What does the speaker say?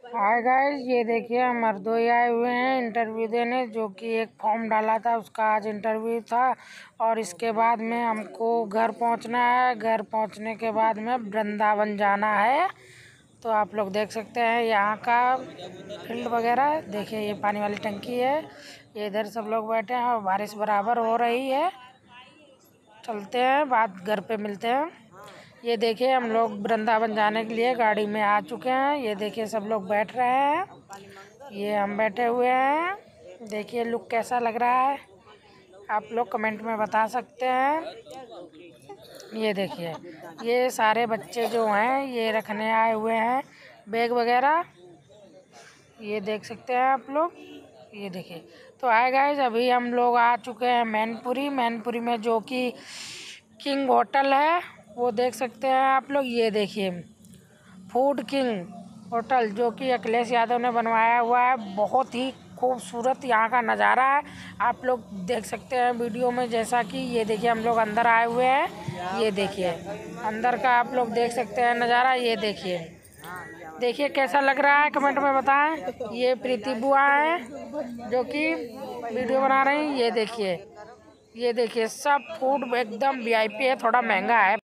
Hi guys, ये देखिए हम हरदोई आए हुए हैं इंटरव्यू देने। जो कि एक फॉर्म डाला था, उसका आज इंटरव्यू था। और इसके बाद में हमको घर पहुंचना है। घर पहुंचने के बाद में वृंदावन जाना है। तो आप लोग देख सकते हैं यहाँ का फील्ड वगैरह। देखिए ये पानी वाली टंकी है। ये इधर सब लोग बैठे हैं और बारिश बराबर हो रही है। चलते हैं, बाद घर पे मिलते हैं। ये देखिए हम लोग वृंदावन जाने के लिए गाड़ी में आ चुके हैं। ये देखिए सब लोग बैठ रहे हैं, ये हम बैठे हुए हैं। देखिए लुक कैसा लग रहा है, आप लोग कमेंट में बता सकते हैं। ये देखिए ये सारे बच्चे जो हैं ये रखने आए हुए हैं बैग वगैरह। ये देख सकते हैं आप लोग। ये देखिए तो आए गाइस, अभी हम लोग आ चुके हैं मैनपुरी में, जो कि किंग होटल है, वो देख सकते हैं आप लोग। ये देखिए फूड किंग होटल, जो कि अखिलेश यादव ने बनवाया हुआ है। बहुत ही खूबसूरत यहाँ का नज़ारा है, आप लोग देख सकते हैं वीडियो में। जैसा कि ये देखिए हम लोग अंदर आए हुए हैं। ये देखिए अंदर का आप लोग देख सकते हैं नज़ारा। ये देखिए कैसा लग रहा है, कमेंट में बताएं। ये प्रीति बुआ हैं जो कि वीडियो बना रही हैं। ये देखिए सब फूड एकदम VIP है, थोड़ा महंगा है।